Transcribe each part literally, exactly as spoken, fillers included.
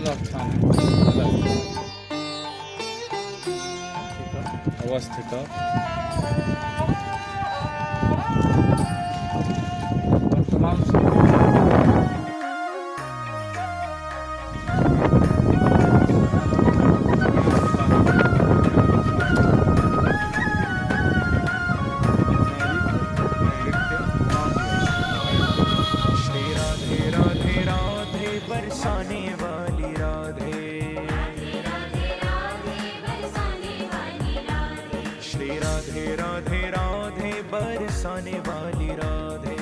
जलस्थान अवस्थित बरसाने वाली राधे, श्री राधे राधे राधे बरसाने वाली राधे,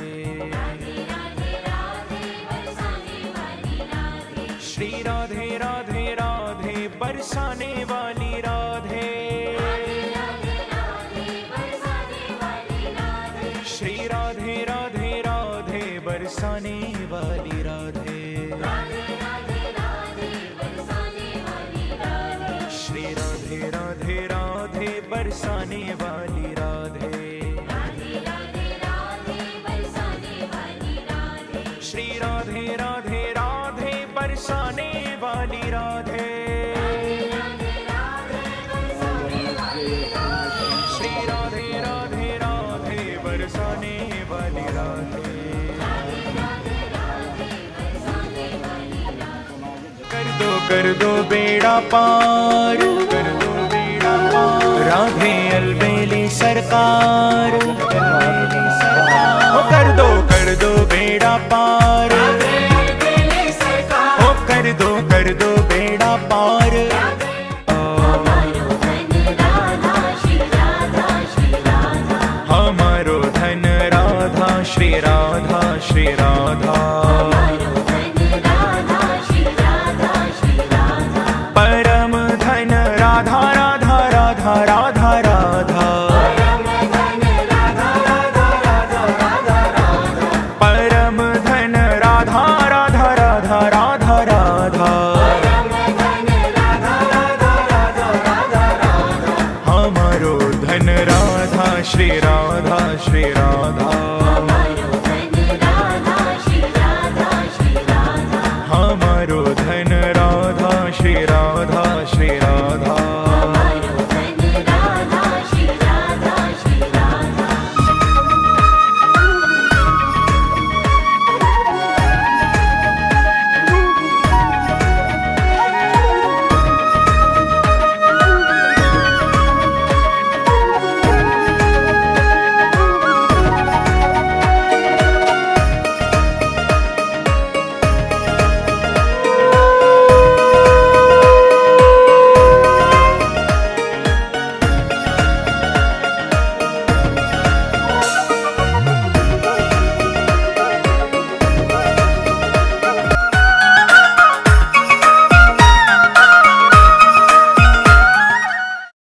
श्री राधे राधे राधे बरसाने वाली राधे, श्री राधे राधे राधे बरसाने वाली राधे, श्री राधे राधे राधे बरसाने वाली राधे, श्री राधे राधे राधे बरसाने वाली राधे, श्री राधे राधे राधे बरसाने वाली राधे। कर दो कर दो बेड़ा पार, कर दो बेड़ा पार, राधे अलबेली सरकार, अलबेली सरकार। ओ कर दो कर दो बेड़ा पार, राधे अलबेली सरकार। ओ कर दो कर दो बेड़ा पार, हमारो धन राधा श्री राधा श्री राधा, हमारो धन राधा श्री राधा श्री राधा, परम धन राधा राधा राधा राधा राधा, परम धन राधा राधा राधा राधा राधा, हमारो धन राधा श्री राधा श्री राधा।